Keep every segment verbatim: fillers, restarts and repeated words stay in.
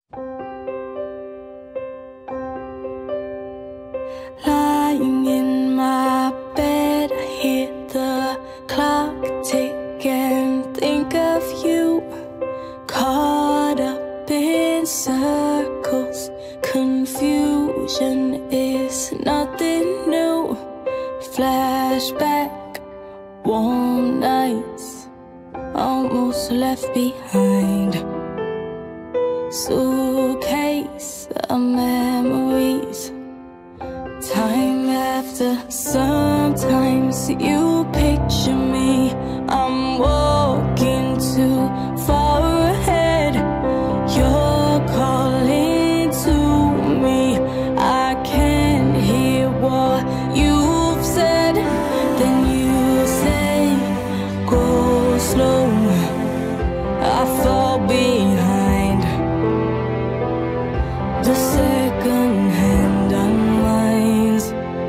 Lying in my bed, I hear the clock tick and think of you. Caught up in circles, confusion is nothing new. Flashback, warm nights, almost left behind. Suitcase of memories. Time after, sometimes you picture me. I'm walking too far ahead. You're calling to me. I can't hear what you've said. Then you say, go slow. I fall behind. The second hand unwinds.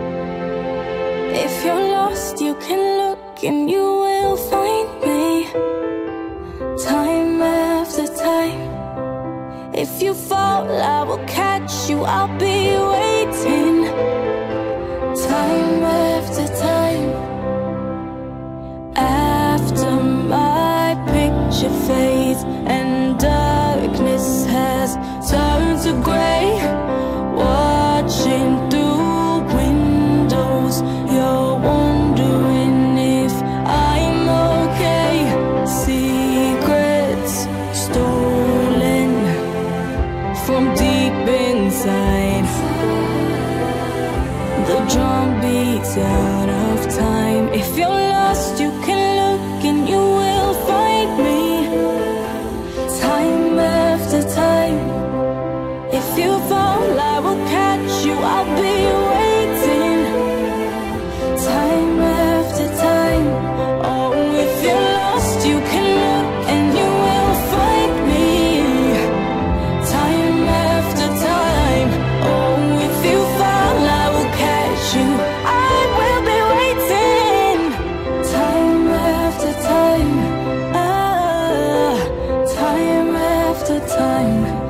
If you're lost, you can look and you will find me. Time after time. If you fall, I will catch you. I'll be waiting. Time after time. After my picture fades and darkness has turned to gray, watching through windows, you're wondering if I'm okay. Secrets stolen from deep inside. The drum beats out of time. If you're lost, you can look and you will find me. Time after time. If you fall, I will catch you. I'll be waiting. Time after time. Oh, if you're lost, you can look and you will find me. Time after time. Oh, if you fall, I will catch you. I will be waiting. Time after time. Ah, time after time.